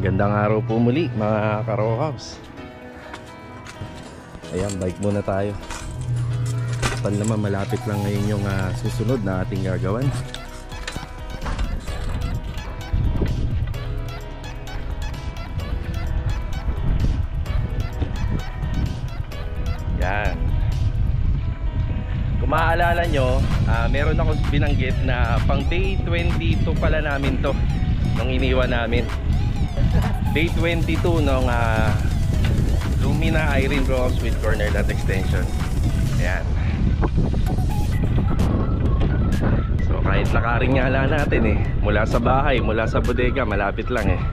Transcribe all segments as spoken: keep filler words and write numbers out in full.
Magandang araw po muli mga ka-row house. Ayan, bike muna tayo. Tal naman, malapit lang ngayon yung uh, susunod na ating gagawan. Yan. Kung maaalala nyo, uh, meron ako binanggit na pang day twenty-two pala namin to nung iniwan namin. Day twenty-two nung uh, Lumina Irene Rose with corner nut extension. Ayan. So kahit lakarin nga lang natin eh, mula sa bahay, mula sa bodega, malapit lang eh.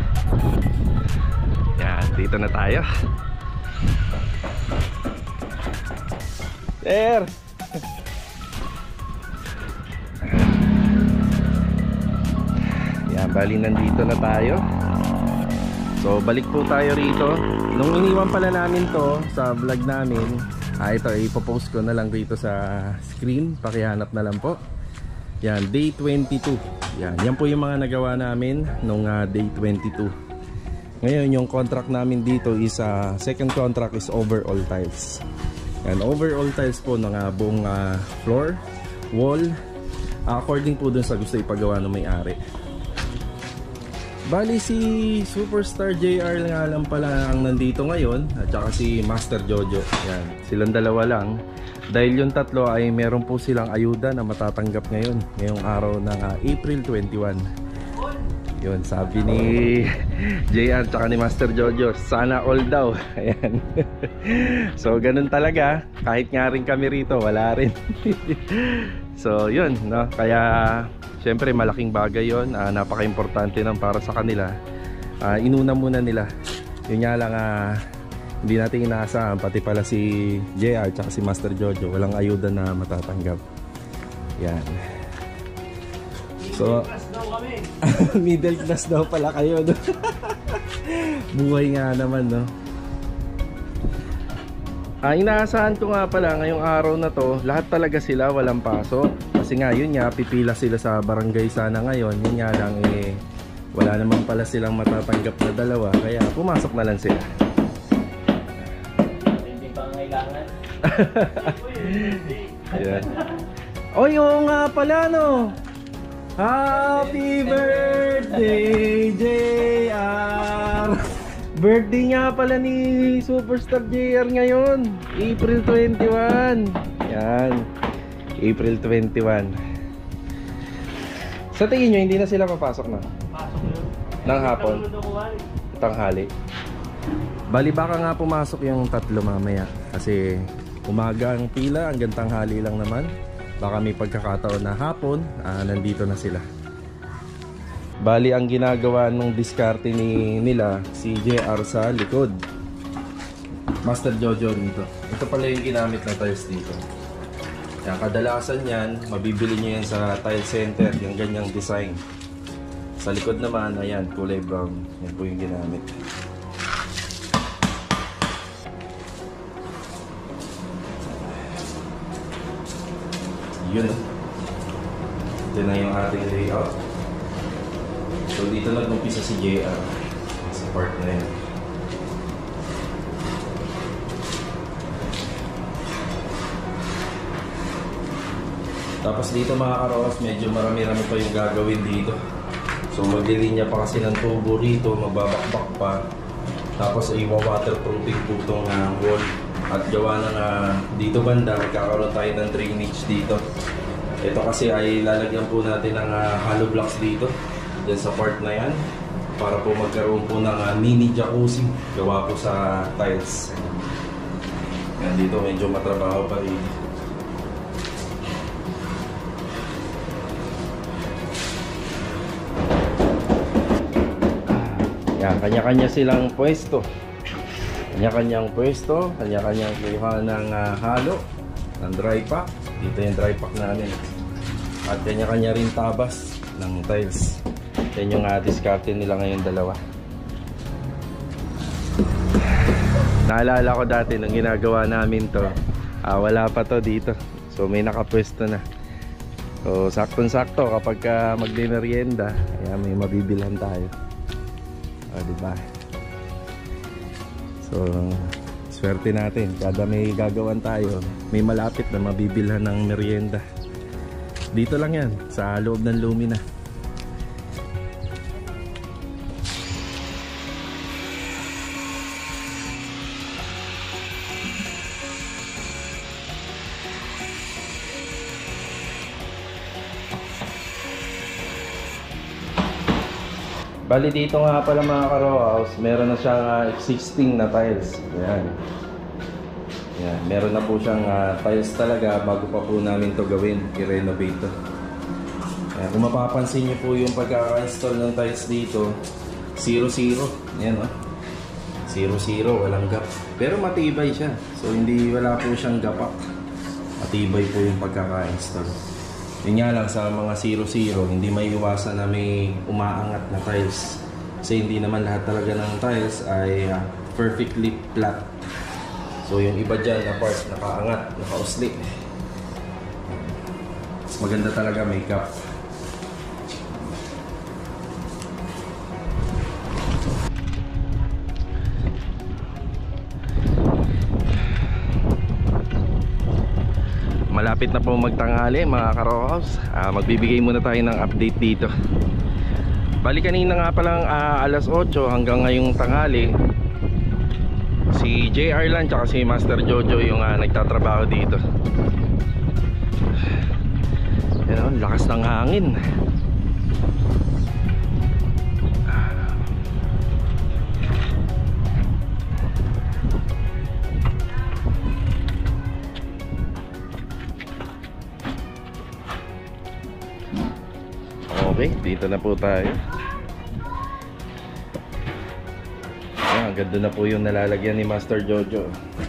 Ayan, dito na tayo. There! Ayan, bali nandito na tayo. So balik po tayo rito. Nung iniwan pala namin to sa vlog namin, ah, ito ipopost ko na lang rito sa screen. Pakihanap na lang po. Yan, day twenty-two. Yan, yan po yung mga nagawa namin nung uh, day twenty-two. Ngayon yung contract namin dito is uh, second contract is overall tiles. Yan, overall tiles po ng uh, buong uh, floor, wall, uh, according po dun sa gusto ipagawa ng may-ari. Bali si Superstar J R nga lang pala ang nandito ngayon, at saka si Master Jojo. Yan, silang dalawa lang. Dahil yung tatlo ay meron po silang ayuda na matatanggap ngayon, ngayong araw ng uh, April twenty-one. Yun, sabi ni J R tsaka ni Master Jojo, sana all daw. Ayan. So ganun talaga, kahit nga rin kami rito, wala rin. So yun, no? Kaya siyempre malaking bagay yun, uh, napaka-importante nang para sa kanila. uh, Inuna muna nila. Yun nga lang, uh, hindi natin inaasahan, pati pala si J R tsaka si Master Jojo, walang ayuda na matatanggap. Yan. So middle class daw pala kayo, no? Buhay nga naman, no? Ah, inaasahan ko nga pala ngayong araw na to, lahat talaga sila walang pasok. Kasi nga yun nga, pipila sila sa barangay sana ngayon. Yun nga lang eh, wala naman pala silang matatanggap na dalawa, kaya pumasok na lang sila. Hindi pa kailangan. Ayan. O yung nga pala, no? Happy birthday J R! Birthday nga pala ni Superstar J R ngayon, April twenty-one. Yan, April twenty-one. Sa tingin nyo, hindi na sila papasok na? Pasok yun. Nang hapon? Tanghali. Bali baka nga pumasok yung tatlo mamaya, kasi umaga ang pila, hanggang tanghali lang naman. Baka may pagkakataon na hapon, ah, nandito na sila. Bali ang ginagawa nung diskarte ni nila si J R sa likod, Master Jojo dito. Ito pala yung ginamit na tiles dito. Yan, kadalasan yan, mabibili nyo yan sa tile center, yung ganyang design. Sa likod naman, ayan, kulay brown. Yan po yung ginamit. Yun. Ito na yung ating layout. So dito nag-umpisa si J R sa part na yun. Tapos dito mga karokas, medyo marami-rami pa yung gagawin dito. So maglilinya pa kasi ng tubo rito, magbabakbak pa. Tapos i-waterproofing po itong uh, wall. At gawa na nga uh, dito banda, magkakaroon tayo ng drainage dito. Ito kasi ay lalagyan po natin ng uh, hollow blocks dito, dyan sa part na yan, para po magkaroon po ng uh, mini jacuzzi gawa po sa tiles. Yan, dito medyo matrabaho pa rin. Yan, kanya-kanya silang pwesto. Kanya-kanyang pwesto, kanya-kanyang kuha ng uh, halo, ng dry pack. Dito yung dry pack namin. At kanya-kanya rin tabas ng tiles. Yan yung uh, diskarte nila ngayon dalawa. Naalala ko dati nung ginagawa namin to, uh, wala pa to dito. So may nakapwesto na. So saktong-sakto kapag uh, magdinerienda, ayan, may mabibilhan tayo. Ah, diba? So, swerte natin. Kada may gagawan tayo, may malapit na mabibilhan ng merienda. Dito lang yan, sa loob ng Lumina. Bali dito nga pala mga ka-row house, meron na siyang uh, existing na tiles. Ayan. Ayan. Meron na po siyang uh, tiles talaga bago pa po namin to gawin, i-renovate to. Ayan. Kung mapapansin niyo po yung pagkaka-install ng tiles dito, zero zero. Ayan o. Oh. zero zero, walang gap. Pero matibay siya. So hindi, wala po siyang gapak. Matibay po yung pagkaka-install. Yun nga lang sa mga zero zero, hindi may iwasan na may umaangat na tiles. Kasi hindi naman lahat talaga ng tiles ay uh, perfectly flat. So yung iba dyan na part nakaangat, nakausli. Mas maganda talaga may gap. Malapit na po magtanghali mga ka-row house. uh, Magbibigay muna tayo ng update dito. Bali kanina nga palang uh, alas otso hanggang ngayong tanghali, si J R lang tsaka si Master Jojo yung uh, nagtatrabaho dito. Yan, lakas ng hangin. Okay, dito na po tayo. Ayan, ganda na po yung nalalagyan ni Master Jojo.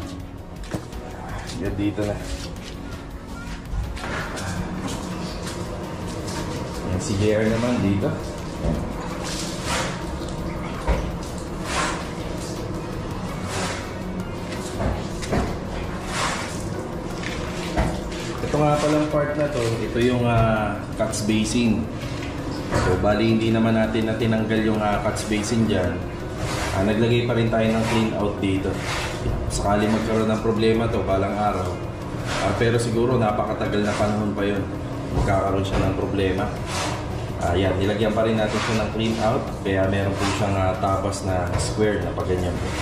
Yan, dito na. Ayan, si J R naman dito. Ito nga palang part na to, ito yung uh, catch basin. So bali hindi naman natin na tinanggal yung uh, catch basin dyan. uh, Naglagay pa rin tayo ng clean out dito. Sakali magkaroon ng problema to balang araw, uh, pero siguro napakatagal na panahon pa yun magkakaroon siya ng problema. uh, Yan, nilagyan pa rin natin siya ng clean out. Kaya meron po siyang uh, tapas na square na paganyan po.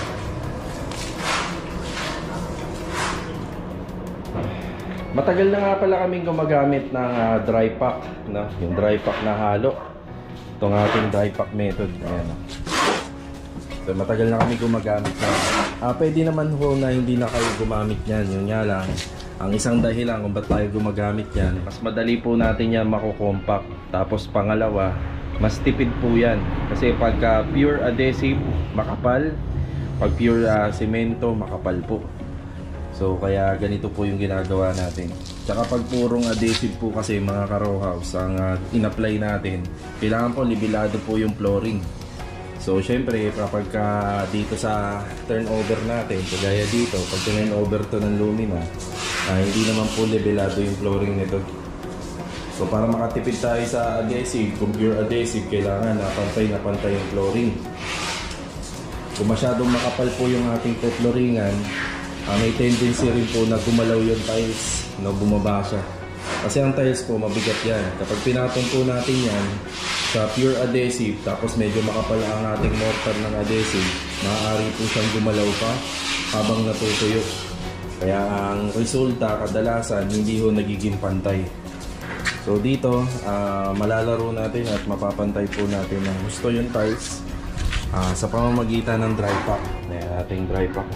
Matagal na nga pala kaming gumagamit ng uh, dry pack, no? Yung dry pack na halo. Itong ating dry pack method. Ayan. So, matagal na kami gumagamit na. Uh, pwede naman ho na hindi na kayo gumamit yan. Yun nga lang, ang isang dahilan kung ba't tayo gumagamit yan, mas madali po natin yan makukompact. Tapos pangalawa, mas tipid po yan. Kasi pagka pure adhesive, makapal. Pag pure uh, semento, makapal po. So kaya ganito po yung ginagawa natin. Tsaka pag purong adhesive po kasi mga ka-row house ang uh, in-apply natin, kailangan po libilado po yung flooring. So syempre kapag uh, dito sa turnover natin, kagaya dito, pag turnover to ng Lumina, uh, hindi naman po libilado yung flooring nito. So para makatipid tayo sa adhesive, kung pure adhesive, kailangan na pantay na pantay yung flooring. Kung masyadong makapal po yung ating flooringan, Uh, may tendency rin po na gumalaw yung tiles, no, bumaba siya. Kasi ang tiles po mabigat yan. Kapag pinatong po natin yan sa pure adhesive, tapos medyo makapal ang ating mortar ng adhesive, maaari po siyang gumalaw pa habang natutuyo. Kaya ang resulta kadalasan hindi ho nagiging pantay. So dito uh, malalaro natin at mapapantay po natin ng gusto yung tiles uh, sa pamamagitan ng dry pack. Ayan, ating dry pack.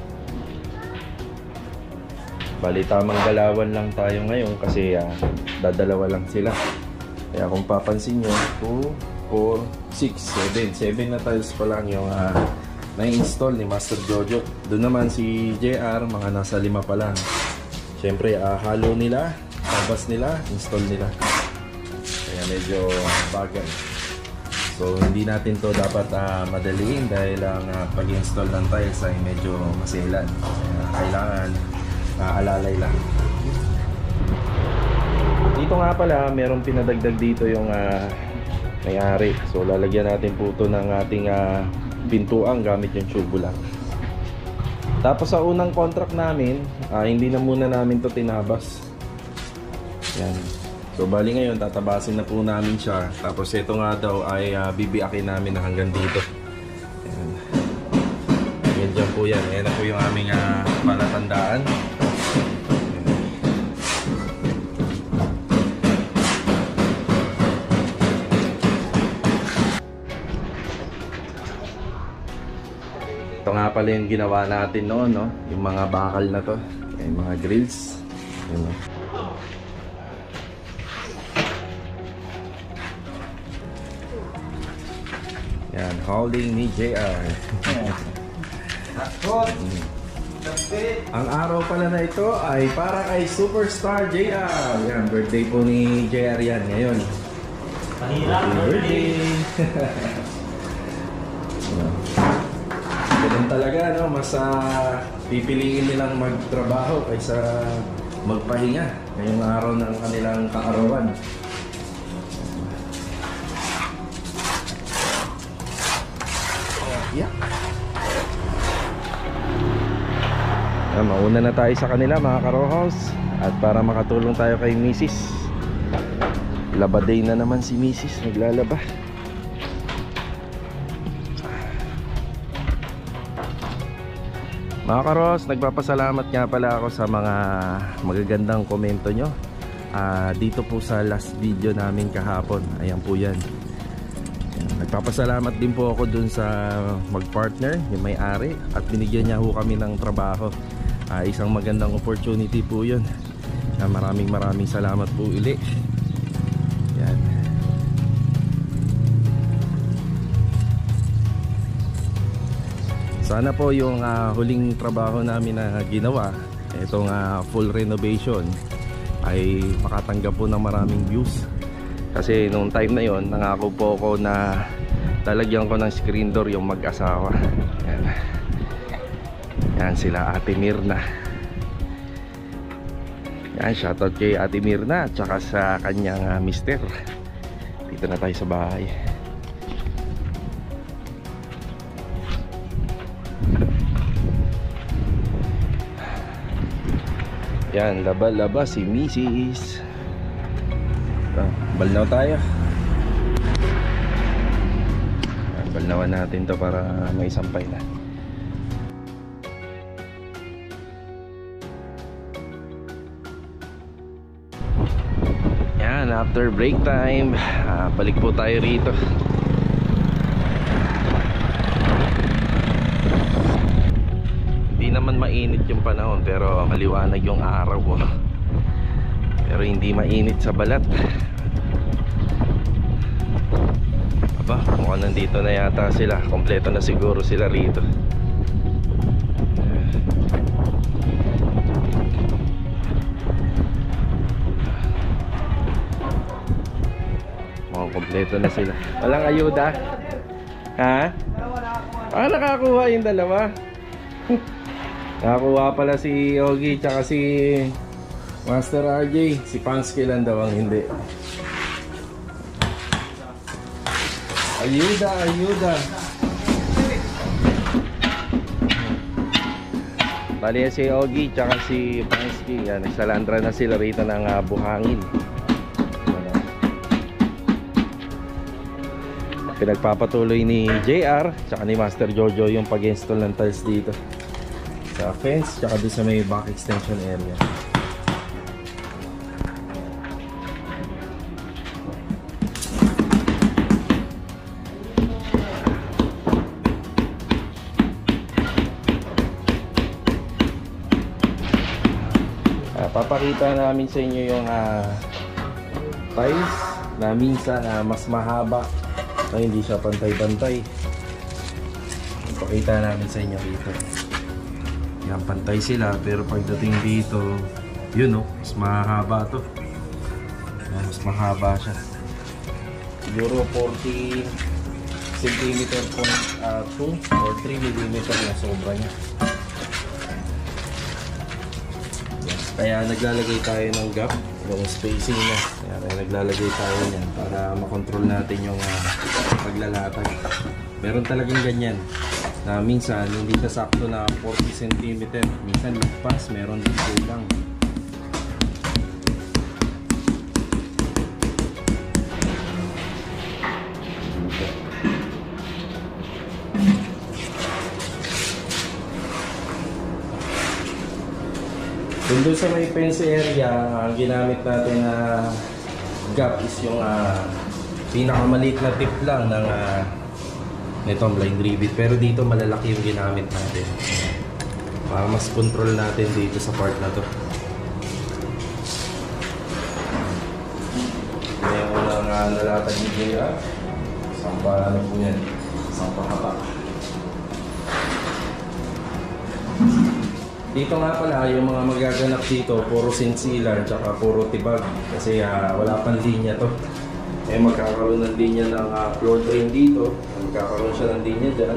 Bali tamang galawan lang tayo ngayon kasi uh, dadalawa lang sila. Kaya kung papansin nyo, two, four, six, seven seven na tiles pa lang yung uh, na-install ni Master Jojo. Doon naman si J R, mga nasa lima pa lang. Siyempre uh, halo nila, tabas nila, install nila. Kaya medyo bagal. So hindi natin to dapat uh, madaliin dahil ang uh, pag-install ng tiles ay medyo maselan. Kaya kailangan uh, alalay lang. Dito nga pala merong pinadagdag dito yung uh, may-ari. So lalagyan natin po ito ng ating uh, pintuan gamit yung tubular. Tapos sa unang contract namin, uh, hindi na muna namin to tinabas. Yan. So bali ngayon tatabasin na po namin siya. Tapos ito nga daw ay uh, bibiakin namin na hanggang dito. Yan. Yan dyan po yan. Yan na po yung aming uh, palatandaan. Ito nga pala yung ginawa natin noon, no? Yung mga bakal na to, yung mga grills. Yun, no? Yan, holding ni J R. hmm. Ang araw pala na ito ay para kay Superstar J R. Yan, birthday po ni J R yan ngayon. Happy birthday! Ganun talaga, no? Mas uh, pipiliin nilang magtrabaho kaysa magpahinga ngayong araw ng kanilang kaarawan. Yeah. Ah, mauna na tayo sa kanila mga karohos. At para makatulong tayo kay Missus Labaday na naman si Missus Naglalaba. Mga karos, nagpapasalamat nga pala ako sa mga magagandang komento nyo uh, dito po sa last video namin kahapon. Ayan po yan. Nagpapasalamat din po ako dun sa magpartner, yung may-ari, at binigyan niya ho kami ng trabaho. uh, Isang magandang opportunity po yun. uh, Maraming maraming salamat po uli. Yan. Sana po yung uh, huling trabaho namin na ginawa, itong uh, full renovation, ay makatanggap po ng maraming views. Kasi nung time na yon, nangako po ako na talagyan ko ng screen door yung mag-asawa. Yan. Yan sila Ate Mirna. Yan, shoutout kay Ate Mirna at saka sa kanyang uh, mister. Dito na tayo sa bahay. Yan, laba-laba si Missus Balnaw tayo. Balnawan natin to para may sampay na. Yan, after break time, uh, balik po tayo rito. Hindi naman mainit yung panahon, pero maliwanag yung araw po. Pero hindi mainit sa balat. Aba, mukhang nandito na yata sila. Kompleto na siguro sila rito. Mukhang kompleto na sila. Walang ayuda? Ha? Ah, nakakuha yung dalawa. Nakakuha pala si Ogie tsaka si Master R J. Si Pansky lang daw ang hindi. Ayuda, ayuda. Bali si Ogie tsaka si Pansky, yan, nagsalandra na sila rito ng uh, buhangin. Pinagpapatuloy ni J R tsaka ni Master Jojo yung pag-install ng tiles dito sa fence tsaka doon sa may back extension area. uh, Papakita namin sa inyo yung uh, tiles na minsan uh, mas mahaba na hindi siya pantay-pantay. Ipakita namin sa inyo dito. Yan, pantay sila, pero pagdating dito, yun o, mas mahaba to. Yan, mas mahaba siya. Siguro forty centimeter point two or three millimeter na sobra niya. Kaya naglalagay tayo ng gap. yung spacing niya. Ayan, ay naglalagay tayo niyan para makontrol natin yung uh, paglalatag. Meron talagang ganyan na minsan hindi ka sakto na forty centimeters, minsan lagpas, meron din kulang. Kung doon sa may fence area, ang ginamit natin na uh, gap is yung uh, pinakamaliit na tip lang ng uh, itong blind rivet. Pero dito malalaki yung ginamit natin para mas control natin dito sa part na to. Ngayon ko lang uh, nalatag ni J R. Sampa ano po yan, sampa hapa. Dito nga pala, yung mga magaganap dito, puro sinsilan, tsaka puro tibag. Kasi uh, wala pang linya to. Eh magkakaroon ng linya ng uh, floor drain dito. Magkakaroon siya ng linya dyan.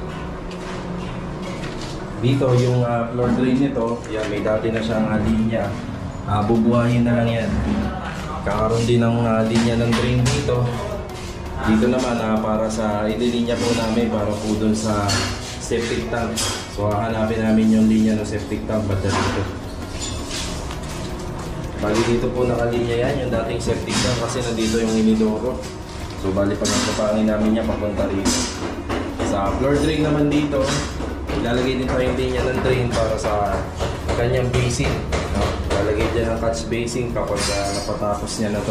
Dito yung uh, floor drain nito, yan, may dati na siyang uh, linya. Uh, bubuhayin na lang yan. Kakaroon din ng uh, linya ng drain dito. Dito naman uh, para sa ililinya po namin para po dun sa septic tank. So hahanapin namin yung linya ng septic tank banda dito. Bali dito po nakalinya yan, yung dating septic tank kasi nandito yung inidoro. So bali pag nagpapangin namin yan papunta rito. Sa floor drain naman dito, ilalagay din tayo yung linya ng drain para sa kanyang basin. No? Ilalagay dyan ang catch basin kapag uh, napatapos niya na to.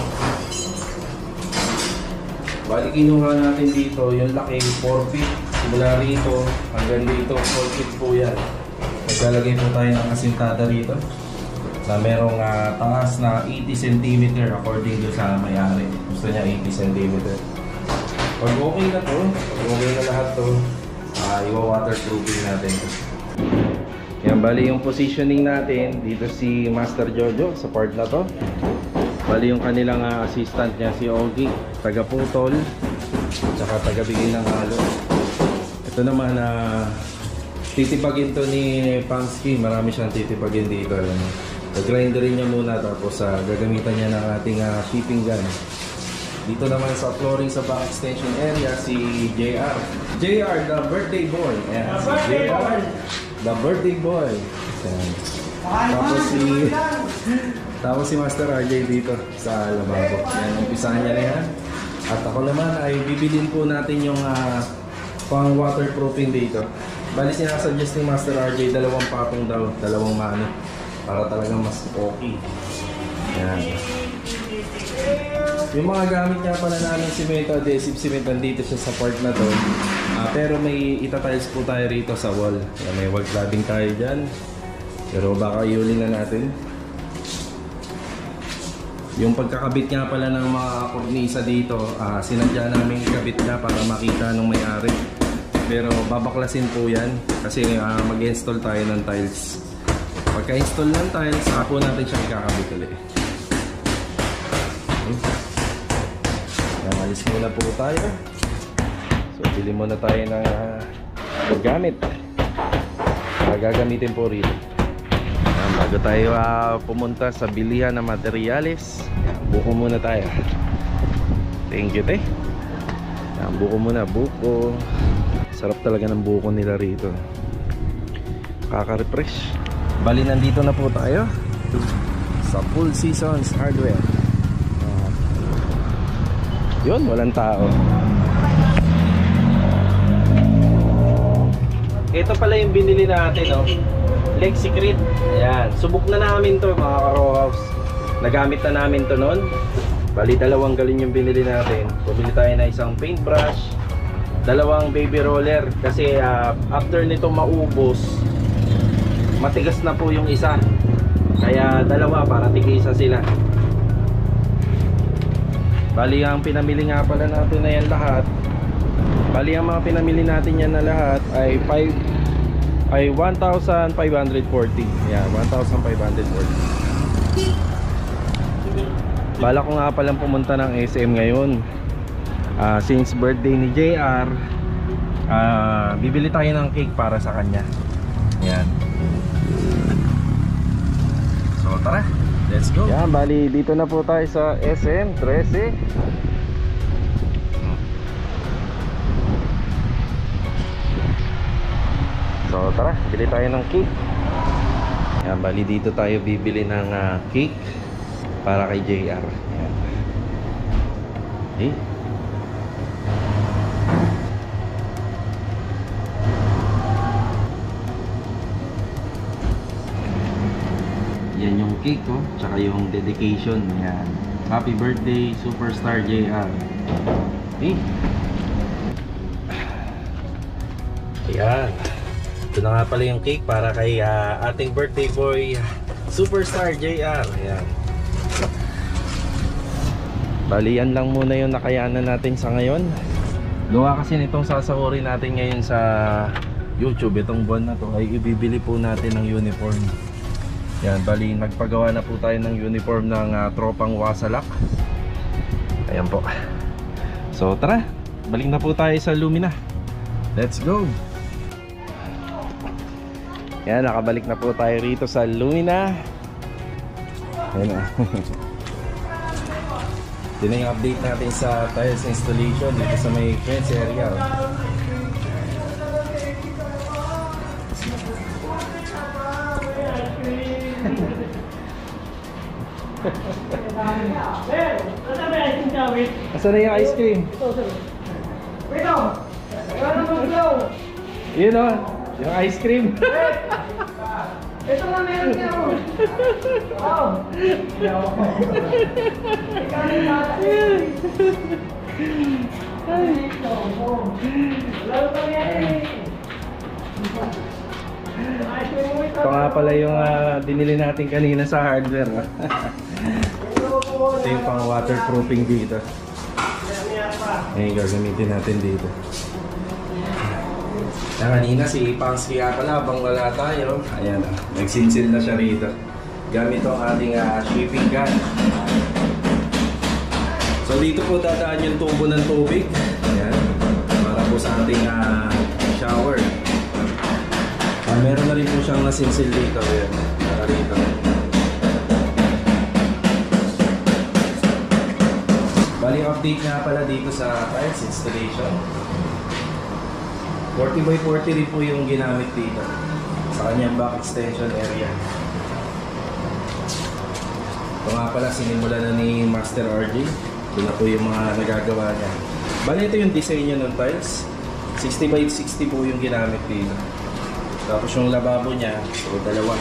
Bali kinuha natin dito yung laki four feet. Mula rito hanggang dito, four feet po yan. Maglalagay po tayo ng asintada rito na merong uh, taas na eighty centimeters according to sa may-ari. Gusto niya eighty centimeters. Pag okay na to, pag okay na lahat to, uh, iwa-waterproofing natin. Yan, bali yung positioning natin dito si Master Jojo sa part na to. Bali yung kanilang uh, assistant niya si Ogie, taga-putol, tsaka taga-bigay ng halo. Ito naman na uh, titipagin to ni Pansky. Marami siyang titipagin dito. Grinderin niya muna tapos uh, gagamitan niya ng ating uh, shipping gun. Dito naman sa flooring sa back extension area si J R. J R, the birthday boy. Ayan, si J R, the birthday boy. Ayan. Tapos si tapos si Master R J dito sa lababo. Ayan, umpisahan niya na yan. At ako naman ay bibilin po natin yung uh, pang waterproofing dito. Bali sinasuggest ni Master R J dalawang patong daw, dalawang mano para talagang mas okay. Yan. Yung mga gamit nga pala namin simento, adhesive cement, nandito siya sa part na to. Uh, pero may itatiles po tayo rito sa wall. Yan, may wall cladding tayo dyan. Pero baka iulin na natin. Yung pagkakabit nga pala ng mga kornisa dito, uh, sinadya namin ikabit na para makita nung may-ari. Pero babaklasin po yan kasi uh, mag-install tayo ng tiles. Pagka-install ng tiles, saka po natin siya ikakabit ulit. Okay. Yan, alis muna po tayo. So, bili muna tayo ng uh, gamit. Uh, gagamitin po rito. Yan, bago tayo uh, pumunta sa bilihan ng materyales, yan, buko muna tayo. Thank you, te. Yan, buko muna, buko. Sarap talaga ng buko nila rito. Kaka-refresh. Bali nandito na po tayo sa Full Seasons Hardware. uh, Yun, walang tao. Ito pala yung binili natin, no? Lexicrit. Ayan, subok na namin to mga ka-row house. Nagamit na namin to noon. Bali dalawang galing yung binili natin. Bumili tayo na isang paintbrush, dalawang baby roller kasi uh, after nito maubos matigas na po yung isa, kaya dalawa para tigisa sila. Bali ang pinamili nga pala natin na yan lahat, bali ang mga pinamili natin yan na lahat ay five ay one thousand five hundred forty. Yeah, one thousand five hundred forty. Bala ko nga palang pumunta ng S M ngayon. Uh, since birthday ni J R, uh, bibili tayo ng cake para sa kanya. Yan. So tara, Let's go. Yan, bali dito na po tayo sa S M thirteen. So tara, bili tayo ng cake. Yan, bali dito tayo bibili ng uh, cake para kay J R. Yan. Okay. Yan yung cake ko, oh, tsaka yung dedication. Yan. Happy birthday Superstar J R. Okay. Ayan. Ito na nga pala yung cake para kay uh, ating birthday boy Superstar J R. Ayan. Balian lang muna yung nakayanan natin sa ngayon. Gawa kasi nitong sasahurin natin ngayon sa YouTube, itong buwan na to ay ibibili po natin ng uniform. Yan, bali nagpagawa na po tayo ng uniform ng uh, tropang Wasalak. Ayan po. So tara, balik na po tayo sa Lumina. Let's go. Yan, nakabalik na po tayo rito sa Lumina. Ayan na. Ito na yung update natin sa tiles installation dito sa may fence area. Asan na yung ice cream? Wait on! Wala naman flow! Yun o, yung ice cream. Ito na meron niya ako! Wow! Ikaw na yung mata! Wala pa yan! Ito nga pala yung uh, dinili natin kanina sa hardware. Ito yung pang waterproofing dito. Ngayon gagamitin natin dito. Na kanina si Pangsky nga pala habang wala tayo. Ayan, uh, nagsinsil na siya rito. Gamit ang ating uh, shipping gun. So dito po dadaan yung tubo ng tubig. Ayan, para po sa ating uh, shower. Uh, meron na rin po siyang nasinsil dito. Ayan, para rito. Bali update nga pala dito sa tiles installation. forty by forty rin po yung ginamit dito sa kanyang back extension area. Ito nga pala sinimula na ni Master R J. Ito na po yung mga nagagawa niya. Bali ito yung design niya ng tiles. sixty by sixty po yung ginamit dito. Tapos yung lababo niya, so dalawa.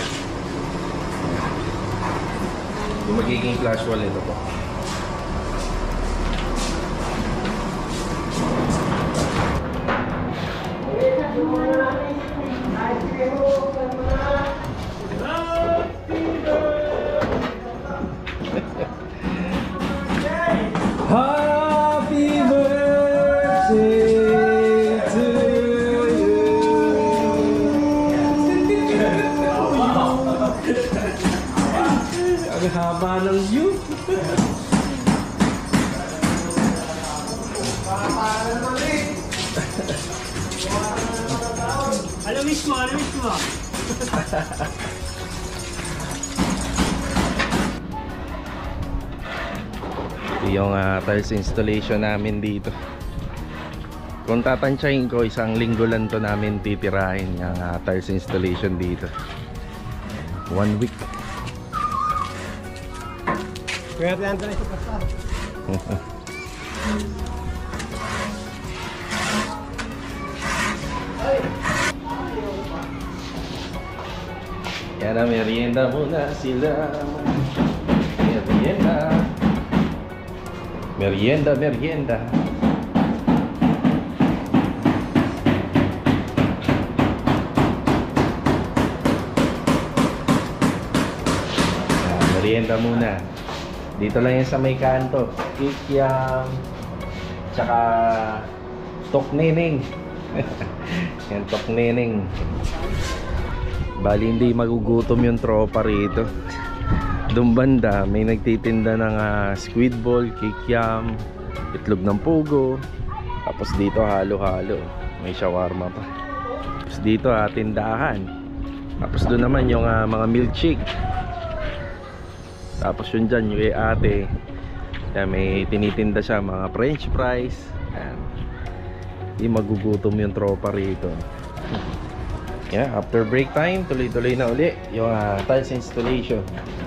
Yung magiging flash wall ito po. Happy birthday to you. Ang haba ng view. Alam mismo, alam mismo. Yung uh, tiles installation namin dito. Kung tatansyahin ko, isang linggo lang to namin titirahin yung uh, tiles installation dito. One week. Kaya tayo na ito pa. Yan na, merienda muna sila. Merienda. Merienda, merienda. Yan, merienda muna. Dito lang yan sa may kanto. Kikyam. Tsaka toknening. Yan, toknening. Bali hindi magugutom yung tropa rito. Doon banda may nagtitinda ng uh, squid ball, kikiam, itlog ng pugo. Tapos dito halo-halo, may shawarma pa. Tapos dito uh, tindahan. Tapos doon naman yung uh, mga milkshake. Tapos yun dyan, yung ate, yan, may tinitinda siya mga french fries. Yan. Hindi magugutom yung tropa rito. Yeah, after break time, tuloy-tuloy na uli yung uh, tiles installation.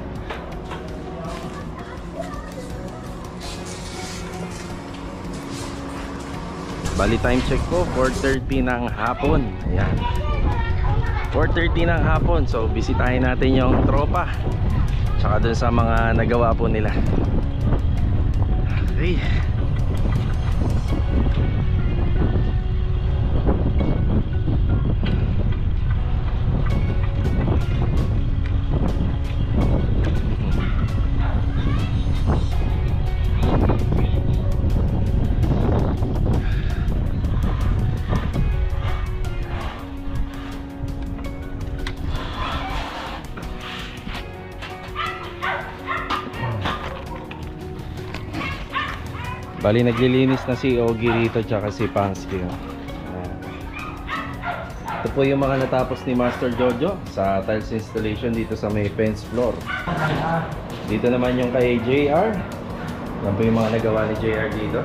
Bali time check po, four thirty ng hapon. Ayan, four thirty ng hapon. So bisitahin natin yung tropa, tsaka dun sa mga nagawa po nila. Okay. Bali naglilinis na si Ogie rito tsaka si Pansky. Ito po yung mga natapos ni Master Jojo sa tiles installation dito sa may fence floor. Dito naman yung kay J R. Yan po yung mga nagawa ni J R dito.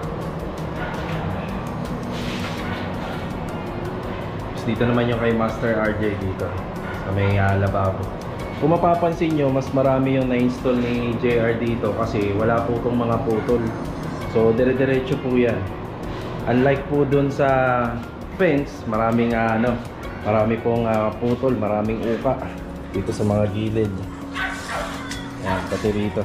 Tapos dito naman yung kay Master R J dito sa may uh, lababo. Kung mapapansin nyo, mas marami yung na-install ni J R dito kasi wala po itong mga putol. So dire-diretso po yan. Unlike po dun sa fence, maraming uh, ano, marami pong uh, putol, maraming uka dito sa mga gilid. Ayan, pati rito.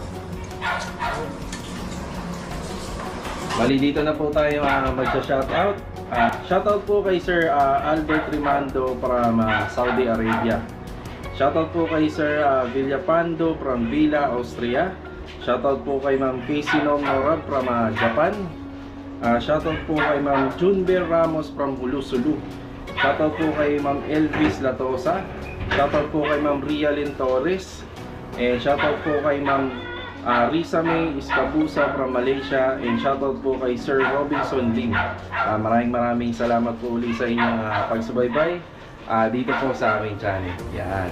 Bali dito na po tayo uh, magsa-shoutout. Uh, shoutout po kay Sir uh, Albert Rimando from uh, Saudi Arabia. Shoutout po kay Sir uh, Villapando from Villa, Austria. Shoutout po kay Ma'am Casey Nomnorab from uh, Japan. uh, Shoutout po kay Ma'am Junber Ramos from Hulusulu. Shoutout po kay Ma'am Elvis Latosa. Shoutout po kay Ma'am Rialyn Torres. And shoutout po kay Ma'am uh, Risa May Iskabusa from Malaysia. And shoutout po kay Sir Robinson Lim. uh, Maraming maraming salamat po ulit sa inyong uh, pagsubaybay uh, dito po sa aming channel. Yan.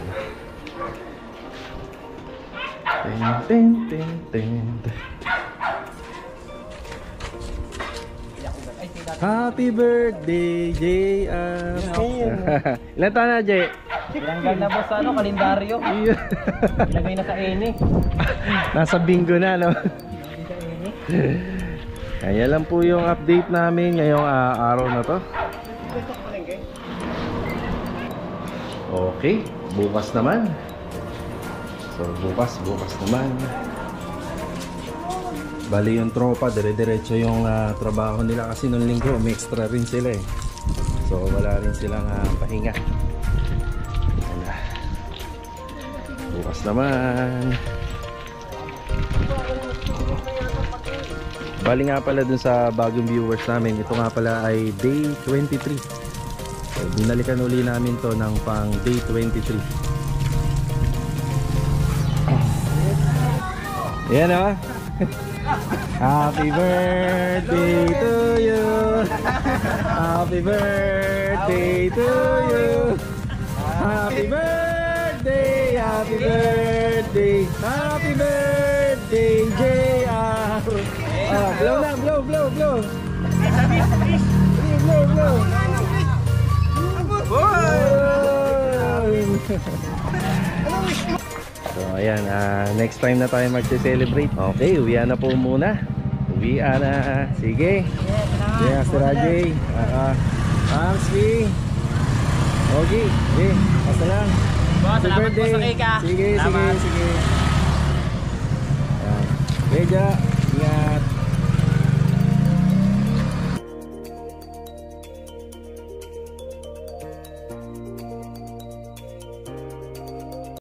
Ten, ten, ten, ten. Happy birthday, J R. Ilan taon na, J? Tinanggal na ba sa ano, kalendaryo? Ilagay na sa ene. Nasa bingo na, no? Kaya lang po yung update namin ngayong uh, araw na to. Okay, bukas naman. So bukas, bukas naman. Bali yung tropa, dire-diretso yung uh, trabaho nila kasi nung linggo may extra rin sila eh. So wala rin silang uh, pahinga. Wala. Bukas naman. Bali nga pala dun sa bagong viewers namin, ito nga pala ay day twenty-three. So binalikan uli namin to ng pang day twenty-three. Yan ah. Happy birthday to you. Happy birthday to you. Happy birthday, happy birthday, happy birthday J R. Ah, blow na, blow, blow, blow. Blow, blow. So ayan, uh, next time na tayo mag-celebrate. Okay, uwian na po muna. Uwian na. Sige. Sige, Master Rajay. Uh, Pansky. Okay, sige. Basta lang. Happy birthday. Sige, sige, sige. Ayan. Beja.